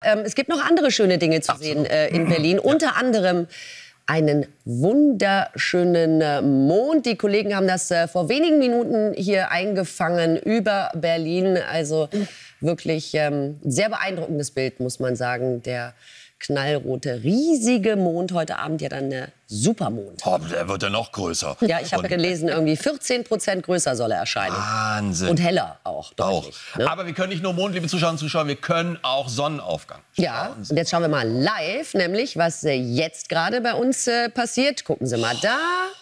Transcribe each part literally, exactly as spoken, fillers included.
ähm, es gibt noch andere schöne Dinge zu Absolut. sehen äh, in Berlin. Ja. Unter anderem einen wunderschönen äh, Mond. Die Kollegen haben das äh, vor wenigen Minuten hier eingefangen über Berlin. Also wirklich ähm, sehr beeindruckendes Bild, muss man sagen. Der knallrote, riesige Mond. Heute Abend ja dann eine Supermond. Oh, der wird ja noch größer. Ja, ich habe gelesen, irgendwie vierzehn Prozent größer soll er erscheinen. Wahnsinn. Und heller auch. Auch. Ne? Aber wir können nicht nur Mond, liebe Zuschauer und Zuschauer, wir können auch Sonnenaufgang. Ja, und jetzt schauen wir mal live, nämlich was äh, jetzt gerade bei uns äh, passiert. Gucken Sie mal da.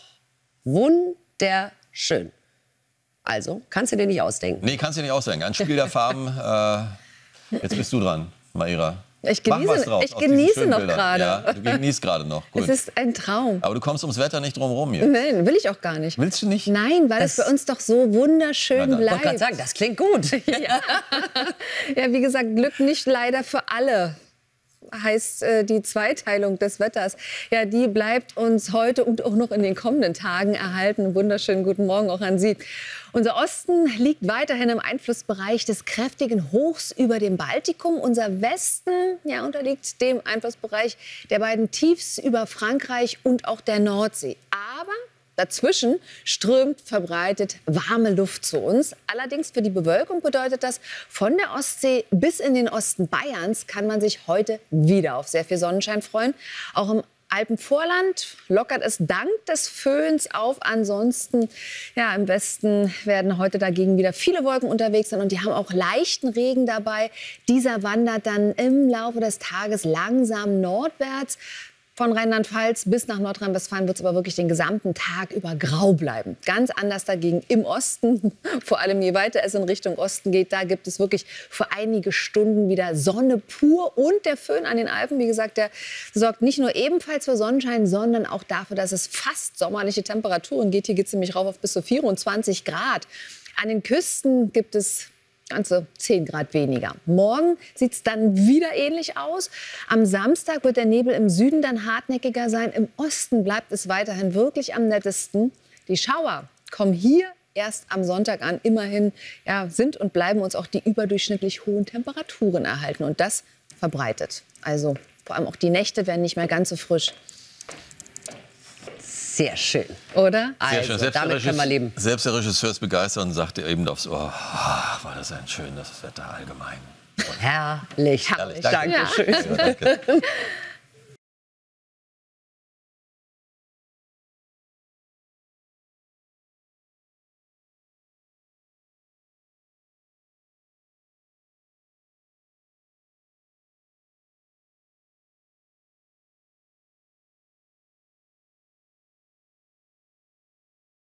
Wunderschön. Also, kannst du dir nicht ausdenken. Nee, kannst du dir nicht ausdenken. Ein Spiel der Farben. Äh, jetzt bist du dran, Maira. Ich genieße, draus, ich genieße noch gerade. Ja, du genießt gerade noch. Gut. Es ist ein Traum. Aber du kommst ums Wetter nicht drum rum hier. Nein, will ich auch gar nicht. Willst du nicht? Nein, weil es bei uns doch so wunderschön Na, bleibt. Ich wollte gerade sagen, das klingt gut. Ja. Ja, wie gesagt, Glück nicht leider für alle. Heißt äh, die Zweiteilung des Wetters. Ja, die bleibt uns heute und auch noch in den kommenden Tagen erhalten. Wunderschönen guten Morgen auch an Sie. Unser Osten liegt weiterhin im Einflussbereich des kräftigen Hochs über dem Baltikum. Unser Westen ja, unterliegt dem Einflussbereich der beiden Tiefs über Frankreich und auch der Nordsee. Aber dazwischen strömt verbreitet warme Luft zu uns. Allerdings für die Bewölkung bedeutet das, von der Ostsee bis in den Osten Bayerns kann man sich heute wieder auf sehr viel Sonnenschein freuen. Auch im Alpenvorland lockert es dank des Föhns auf. Ansonsten, ja, im Westen werden heute dagegen wieder viele Wolken unterwegs sein und die haben auch leichten Regen dabei. Dieser wandert dann im Laufe des Tages langsam nordwärts. Von Rheinland-Pfalz bis nach Nordrhein-Westfalen wird es aber wirklich den gesamten Tag über grau bleiben. Ganz anders dagegen im Osten, vor allem je weiter es in Richtung Osten geht, da gibt es wirklich für einige Stunden wieder Sonne pur. Und der Föhn an den Alpen, wie gesagt, der sorgt nicht nur ebenfalls für Sonnenschein, sondern auch dafür, dass es fast sommerliche Temperaturen geht. Hier geht es nämlich rauf auf bis zu vierundzwanzig Grad. An den Küsten gibt es ganze zehn Grad weniger. Morgen sieht es dann wieder ähnlich aus. Am Samstag wird der Nebel im Süden dann hartnäckiger sein. Im Osten bleibt es weiterhin wirklich am nettesten. Die Schauer kommen hier erst am Sonntag an. Immerhin ja, sind und bleiben uns auch die überdurchschnittlich hohen Temperaturen erhalten. Und das verbreitet. Also vor allem auch die Nächte werden nicht mehr ganz so frisch. Sehr schön. Oder? Also, Sehr schön. Selbst damit können wir leben. Selbst der Regisseur ist begeistert und sagte eben aufs Ohr, ach, war das ein schönes Wetter allgemein. Herrlich. Herrlich. Danke. Dankeschön. Ja, danke.